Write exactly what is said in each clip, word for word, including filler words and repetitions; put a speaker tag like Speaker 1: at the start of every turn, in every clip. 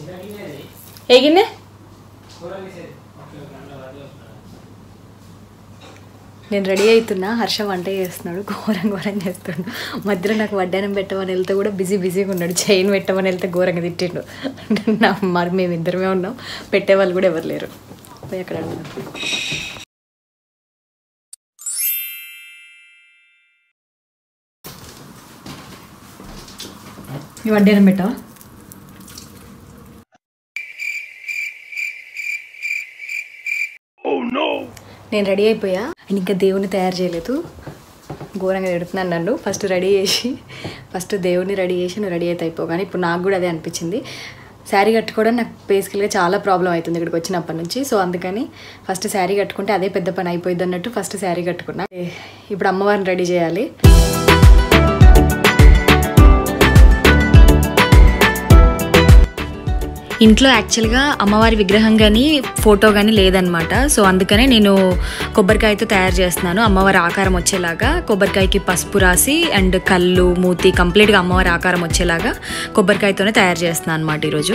Speaker 1: ఏ గిన్నె నేను రెడీ అవుతున్నా, హర్ష వంట చేస్తున్నాడు, ఘోరం ఘోరం చేస్తున్నాడు. మధ్యలో నాకు వడ్డానం పెట్టమని వెళ్తే కూడా బిజీ బిజీగా ఉన్నాడు, చైన్ పెట్టమని వెళ్తే ఘోరంగా తిట్టిండు. నా మరి మేము ఇద్దరమే ఉన్నాం, పెట్టేవాళ్ళు కూడా ఎవరు లేరు. పోయి అక్కడ వడ్డానం పెట్టావా? నేను రెడీ అయిపోయా అండ్ ఇంకా దేవుని తయారు చేయలేదు, ఘోరంగా తిడుతున్నాను నన్ను. ఫస్ట్ రెడీ చేసి ఫస్ట్ దేవుని రెడీ చేసి నువ్వు రెడీ అయితే అయిపోగానే ఇప్పుడు నాకు కూడా అదే అనిపించింది. శారీ కట్టుకోవడం నాకు బేసికల్గా చాలా ప్రాబ్లం అవుతుంది ఇక్కడికి వచ్చినప్పటి నుంచి. సో అందుకని ఫస్ట్ శారీ కట్టుకుంటే అదే పెద్ద పని అయిపోయింది అన్నట్టు ఫస్ట్ శారీ కట్టుకున్నా. ఇప్పుడు అమ్మవారిని రెడీ చేయాలి. ఇంట్లో యాక్చువల్గా అమ్మవారి విగ్రహం కానీ ఫోటో కానీ లేదనమాట. సో అందుకనే నేను కొబ్బరికాయతో తయారు చేస్తున్నాను అమ్మవారి ఆకారం వచ్చేలాగా. కొబ్బరికాయకి పసుపు రాసి అండ్ కళ్ళు మూతి కంప్లీట్గా అమ్మవారి ఆకారం వచ్చేలాగా కొబ్బరికాయతోనే తయారు చేస్తున్నాను అనమాట ఈరోజు.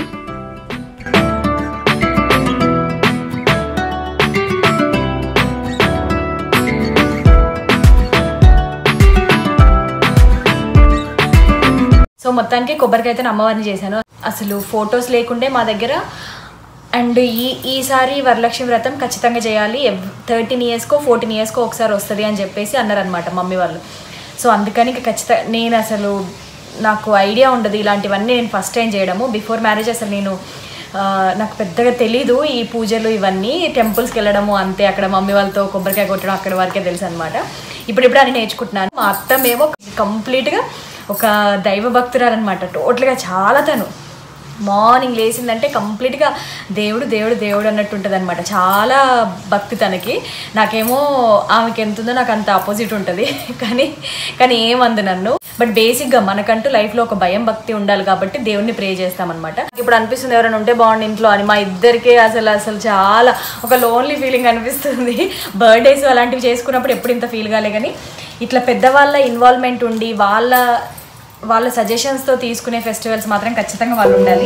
Speaker 1: సో మొత్తానికి కొబ్బరికాయతో అమ్మవారిని చేశాను. అసలు ఫొటోస్ లేకుండే మా దగ్గర. అండ్ ఈ ఈసారి వరలక్ష్మి వ్రతం ఖచ్చితంగా చేయాలి, థర్టీన్ ఇయర్స్కో ఫోర్టీన్ ఇయర్స్కో ఒకసారి వస్తుంది అని చెప్పేసి అన్నారనమాట మమ్మీ వాళ్ళు. సో అందుకని ఇంకా ఖచ్చితంగా నేను అసలు నాకు ఐడియా ఉండదు ఇలాంటివన్నీ నేను ఫస్ట్ టైం చేయడము. బిఫోర్ మ్యారేజ్ అసలు నేను నాకు పెద్దగా తెలీదు ఈ పూజలు ఇవన్నీ, టెంపుల్స్కి వెళ్ళడము అంతే, అక్కడ మమ్మీ వాళ్ళతో కొబ్బరికాయ కొట్టడం అక్కడ వరకే తెలుసు అనమాట. ఇప్పుడిప్పుడు అని నేర్చుకుంటున్నాను. మా అత్తమేమో కంప్లీట్గా ఒక దైవ భక్తురాలన్నమాట, టోటల్గా చాలా. తను మార్నింగ్ లేచిందంటే కంప్లీట్గా దేవుడు దేవుడు దేవుడు అన్నట్టు ఉంటుంది అనమాట, చాలా భక్తి తనకి. నాకేమో ఆమెకి ఎంత ఉందో నాకు అంత ఆపోజిట్ ఉంటుంది, కానీ కానీ ఏమంది నన్ను. బట్ బేసిక్గా మనకంటూ లైఫ్లో ఒక భయం భక్తి ఉండాలి కాబట్టి దేవుడిని ప్రే చేస్తామన్నమాట. ఇప్పుడు అనిపిస్తుంది ఎవరైనా ఉంటే బాగుంది ఇంట్లో అని. మా ఇద్దరికే అసలు అసలు చాలా ఒక లోన్లీ ఫీలింగ్ అనిపిస్తుంది. బర్త్డేస్ అలాంటివి చేసుకున్నప్పుడు ఎప్పుడు ఇంత ఫీల్ కాలే, కానీ ఇట్లా పెద్దవాళ్ళ ఇన్వాల్వ్మెంట్ ఉండి వాళ్ళ వాళ్ళ సజెషన్స్తో తీసుకునే ఫెస్టివల్స్ మాత్రం ఖచ్చితంగా వాళ్ళు ఉండాలి.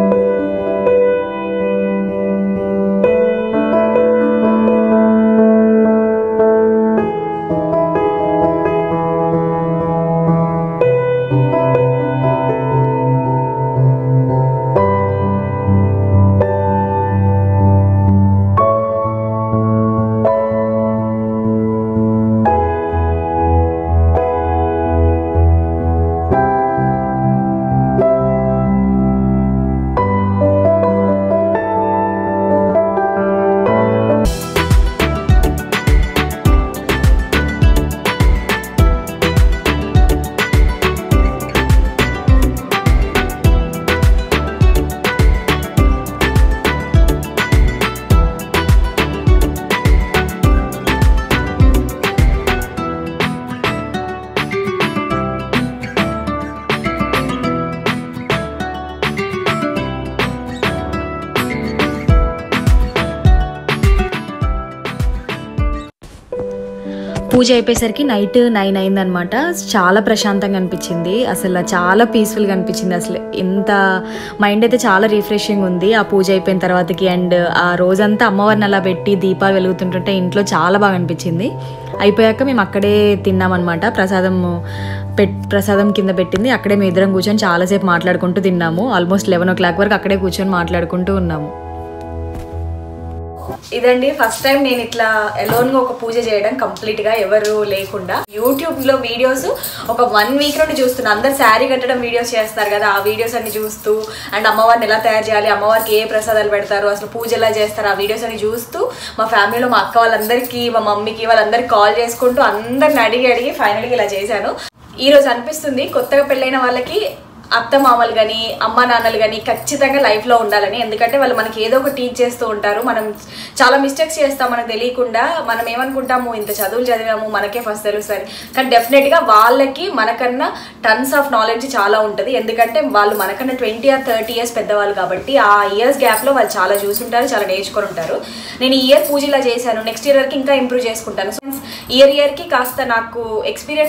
Speaker 1: పూజ అయిపోయేసరికి నైట్ నైన్ అయిందనమాట. చాలా ప్రశాంతంగా అనిపించింది, అసలు చాలా పీస్ఫుల్గా అనిపించింది. అసలు ఎంత మైండ్ అయితే చాలా రిఫ్రెషింగ్ ఉంది ఆ పూజ అయిపోయిన తర్వాతకి. అండ్ ఆ రోజంతా అమ్మవారిని అలా పెట్టి దీపాలు వెలుగుతుంటుంటే ఇంట్లో చాలా బాగా అనిపించింది. అయిపోయాక మేము అక్కడే తిన్నామన్నమాట. ప్రసాదం పెట్ ప్రసాదం కింద పెట్టింది అక్కడే మేము ఇద్దరం కూర్చొని చాలాసేపు మాట్లాడుకుంటూ తిన్నాము. ఆల్మోస్ట్ లెవెన్ ఓ క్లాక్ వరకు అక్కడే కూర్చొని మాట్లాడుకుంటూ ఉన్నాము. ఇదండి ఫస్ట్ టైం నేను ఇట్లా ఎలోన్గా ఒక పూజ చేయడం కంప్లీట్గా ఎవరు లేకుండా. యూట్యూబ్లో వీడియోస్ ఒక వన్ వీక్ నుండి చూస్తున్నా, అందరు శారీ కట్టడం వీడియోస్ చేస్తారు కదా, ఆ వీడియోస్ అన్ని చూస్తూ అండ్ అమ్మవారిని ఎలా తయారు చేయాలి, అమ్మవారికి ఏ ప్రసాదాలు పెడతారు, అసలు పూజ ఎలా చేస్తారు, ఆ వీడియోస్ అన్ని చూస్తూ మా ఫ్యామిలీలో మా అక్క వాళ్ళందరికీ మా మమ్మీకి వాళ్ళందరికీ కాల్ చేసుకుంటూ అందరిని అడిగి అడిగి ఫైనల్గా ఇలా చేశాను. ఈరోజు అనిపిస్తుంది కొత్తగా పెళ్ళైన వాళ్ళకి అత్త మామలు కానీ అమ్మ నాన్నలు కానీ ఖచ్చితంగా లైఫ్లో ఉండాలని. ఎందుకంటే వాళ్ళు మనకి ఏదో ఒక టీచ్ చేస్తూ ఉంటారు. మనం చాలా మిస్టేక్స్ చేస్తాం మనకు తెలియకుండా. మనం ఏమనుకుంటాము ఇంత చదువులు చదివాము మనకే ఫస్ట్ తెలుస్తుంది, కానీ డెఫినెట్గా వాళ్ళకి మనకన్నా టన్స్ ఆఫ్ నాలెడ్జ్ చాలా ఉంటుంది. ఎందుకంటే వాళ్ళు మనకన్నా ట్వంటీ ఆర్ థర్టీ ఇయర్స్ పెద్దవాళ్ళు కాబట్టి ఆ ఇయర్స్ గ్యాప్లో వాళ్ళు చాలా చూసుంటారు, చాలా నేర్చుకొని ఉంటారు. నేను ఈ ఇయర్ పూజ ఇలా చేశాను, నెక్స్ట్ ఇయర్ వరకు ఇంకా ఇంప్రూవ్ చేసుకుంటాను. ఇయర్ ఇయర్కి కాస్త నాకు ఎక్స్పీరియన్స్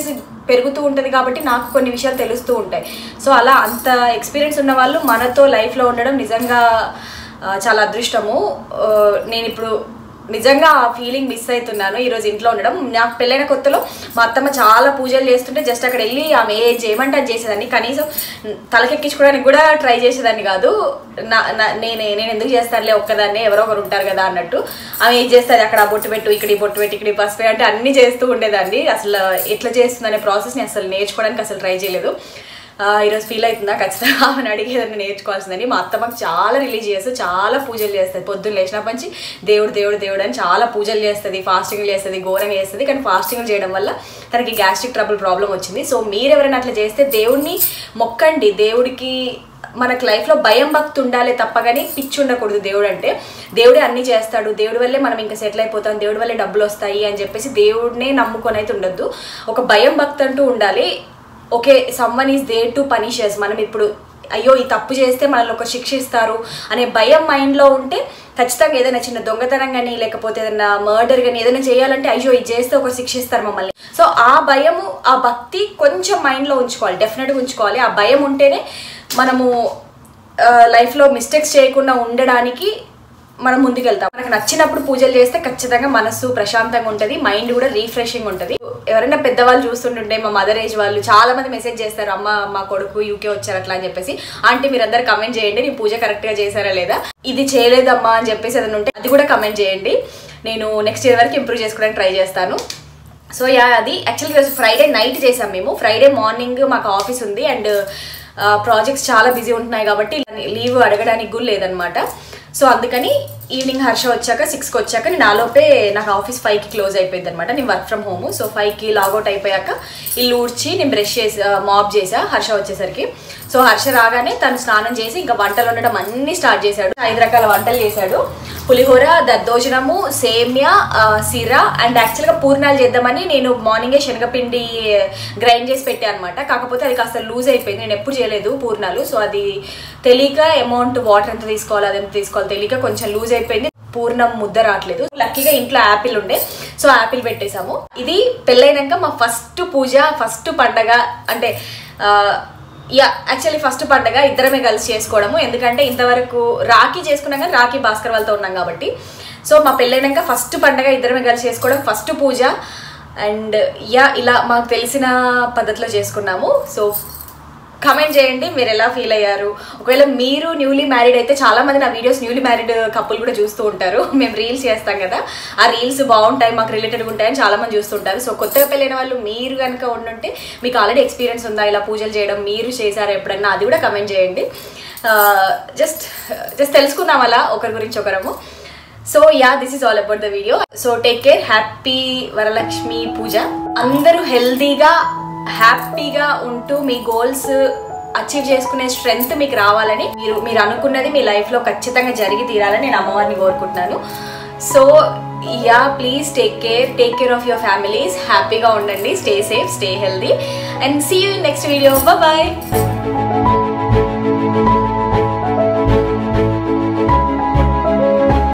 Speaker 1: పెరుగుతూ ఉంటుంది కాబట్టి నాకు కొన్ని విషయాలు తెలుస్తూ ఉంటాయి. సో అలా అంత ఎక్స్పీరియన్స్ ఉన్న వాళ్ళు మనతో లైఫ్లో ఉండడం నిజంగా చాలా అదృష్టము. నేను ఇప్పుడు నిజంగా ఆ ఫీలింగ్ మిస్ అవుతున్నాను ఈరోజు ఇంట్లో ఉండడం. నాకు పెళ్ళైన కొత్తలో మా అత్తమ్మ చాలా పూజలు చేస్తుంటే జస్ట్ అక్కడ వెళ్ళి ఆమె ఏ చేయమంటే అది చేసేదాన్ని. కనీసం తలకెక్కించుకోవడానికి కూడా ట్రై చేసేదాన్ని కాదు. నా నేనే నేను ఎందుకు చేస్తానులే ఒక్కదాన్ని, ఎవరో ఒకరు ఉంటారు కదా అన్నట్టు. ఆమె ఏం చేస్తుంది అక్కడ బొట్టు పెట్టు, ఇక్కడ బొట్టు పెట్టి, ఇక్కడ పసుపు అంటే అన్నీ చేస్తూ ఉండేదాన్ని. అసలు ఎట్లా చేస్తుందనే ప్రాసెస్ని అసలు నేర్చుకోవడానికి అసలు ట్రై చేయలేదు. ఈరోజు ఫీల్ అవుతుందా ఖచ్చితంగా ఆమెను అడిగి ఏదైనా నేర్చుకోవాల్సిందని. మా అత్తమ్మకి చాలా రిలీజియస్, చాలా పూజలు చేస్తుంది. పొద్దున్న లేచినప్పటి నుంచి దేవుడు దేవుడు దేవుడు అని చాలా పూజలు చేస్తుంది, ఫాస్టింగ్లు చేస్తుంది, ఘోరంగా చేస్తుంది. కానీ ఫాస్టింగ్లు చేయడం వల్ల తనకి గ్యాస్ట్రిక్ ట్రబుల్ ప్రాబ్లం వచ్చింది. సో మీరు ఎవరైనా అట్లా చేస్తే దేవుడిని మొక్కండి. దేవుడికి మనకు లైఫ్లో భయం భక్తి ఉండాలి తప్ప కానీ పిచ్చి ఉండకూడదు. దేవుడు అంటే దేవుడే అన్ని చేస్తాడు, దేవుడి వల్లే మనం ఇంకా సెటిల్ అయిపోతాం, దేవుడి వల్లే డబ్బులు వస్తాయి అని చెప్పేసి దేవుడినే నమ్ముకొని అయితే ఉండొద్దు. ఒక భయం భక్తి అంటూ ఉండాలి. Okay, someone is there to punish. మనం ఇప్పుడు అయ్యో ఈ తప్పు చేస్తే మనల్ని ఒక శిక్షిస్తారు అనే భయం మైండ్లో ఉంటే ఖచ్చితంగా ఏదైనా చిన్న దొంగతనం కానీ లేకపోతే ఏదైనా మర్డర్ కానీ ఏదైనా చేయాలంటే అయ్యో ఇది చేస్తే ఒక శిక్షిస్తారు మమ్మల్ని. సో ఆ భయము ఆ భక్తి కొంచెం మైండ్లో ఉంచుకోవాలి, డెఫినెట్గా ఉంచుకోవాలి. ఆ భయం ఉంటేనే మనము లైఫ్లో మిస్టేక్స్ చేయకుండా ఉండడానికి మనం ముందుకెళ్తాం. మనకు నచ్చినప్పుడు పూజలు చేస్తే ఖచ్చితంగా మనసు ప్రశాంతంగా ఉంటుంది, మైండ్ కూడా రీఫ్రెషింగ్ ఉంటుంది. ఎవరైనా పెద్దవాళ్ళు చూస్తుంటుంటే మా మదర్ ఏజ్ వాళ్ళు చాలా మంది మెసేజ్ చేస్తారు, అమ్మ మా కొడుకు యూకే వచ్చారు అట్లా అని చెప్పేసి. ఆంటీ మీరందరూ కమెంట్ చేయండి నేను పూజ కరెక్ట్గా చేశారా లేదా, ఇది చేయలేదమ్మా అని చెప్పేసి ఏదైనా ఉంటే అది కూడా కమెంట్ చేయండి. నేను నెక్స్ట్ ఇయర్ వరకు ఇంప్రూవ్ చేసుకోవడానికి ట్రై చేస్తాను. సో యా, అది యాక్చువల్లీ ఈరోజు ఫ్రైడే నైట్ చేసాం మేము. ఫ్రైడే మార్నింగ్ మాకు ఆఫీస్ ఉంది అండ్ ప్రాజెక్ట్స్ చాలా బిజీ ఉంటున్నాయి కాబట్టి లీవ్ అడగడానికి కూడా లేదనమాట. సో అందుకని ఈవినింగ్ హర్ష వచ్చాక సిక్స్కి వచ్చాక నేను ఆలోపే నాకు ఆఫీస్ ఫైవ్కి క్లోజ్ అయిపోయింది అనమాట. నేను వర్క్ ఫ్రమ్ హోమ్. సో ఫైవ్కి లాగౌట్ అయిపోయాక ఇల్లు ఊడ్చి నేను బ్రష్ చేసి మాప్ చేసా హర్ష వచ్చేసరికి. సో హర్ష రాగానే తను స్నానం చేసి ఇంకా వంటలు వండడం అన్నీ స్టార్ట్ చేశాడు. ఐదు రకాల వంటలు చేశాడు. పులిహోర, దద్దోజనము, సేమ్యా, సిరా అండ్ యాక్చువల్గా పూర్ణాలు చేద్దామని నేను మార్నింగే శనగపిండి గ్రైండ్ చేసి పెట్టాను అనమాట. కాకపోతే అది కాస్త లూజ్ అయిపోయింది, నేను ఎప్పుడు చేయలేదు పూర్ణాలు. సో అది తెలియక అమౌంట్ వాటర్ ఎంత తీసుకోవాలి అదెంత తీసుకోవాలి తెలియక కొంచెం లూజ్ అయిపోయింది, పూర్ణం ముద్ద రావట్లేదు. లక్కీగా ఇంట్లో యాపిల్ ఉండే, సో యాపిల్ పెట్టేశాము. ఇది పెళ్ళైనాక మా ఫస్ట్ పూజ, ఫస్ట్ పండగ అంటే యా యాక్చువల్లీ ఫస్ట్ పండగ ఇద్దరమే కలిసి చేసుకోవడము. ఎందుకంటే ఇంతవరకు రాఖీ చేసుకున్నాం కానీ రాఖీ భాస్కర్ వాళ్ళతో ఉన్నాం కాబట్టి. సో మా పెళ్ళైనాక ఫస్ట్ పండగ ఇద్దరమే కలిసి చేసుకోవడం, ఫస్ట్ పూజ అండ్ యా ఇలా మాకు తెలిసిన పద్ధతిలో చేసుకున్నాము. సో కమెంట్ చేయండి మీరు ఎలా ఫీల్ అయ్యారు. ఒకవేళ మీరు న్యూలీ మ్యారీడ్ అయితే చాలా మంది నా వీడియోస్ న్యూలీ మ్యారీడ్ కపుల్ కూడా చూస్తూ ఉంటారు. మేము రీల్స్ చేస్తాం కదా, ఆ రీల్స్ బాగుంటాయి మాకు రిలేటెడ్గా ఉంటాయని చాలా మంది చూస్తుంటారు. సో కొత్తగా పెళ్ళైన వాళ్ళు మీరు కనుక ఉండుంటే మీకు ఆల్రెడీ ఎక్స్పీరియన్స్ ఉందా ఇలా పూజలు చేయడం, మీరు చేశారా ఎప్పుడన్నా, అది కూడా కమెంట్ చేయండి. జస్ట్ జస్ట్ తెలుసుకుందాం అలా ఒకరి గురించి ఒకరము. So yeah, this is all about the video. So take care. Happy Varalakshmi Puja. అందరూ హెల్దీగా హ్యాపీగా ఉంటూ మీ గోల్స్ అచీవ్ చేసుకునే స్ట్రెంగ్త్ మీకు రావాలని, మీరు మీరు అనుకున్నది మీ లైఫ్లో ఖచ్చితంగా జరిగి తీరాలని నేను అమ్మవారిని కోరుకుంటున్నాను. So yeah, please take care take care of your families. హ్యాపీగా ఉండండి, stay safe, stay healthy and see you in next video. Bye.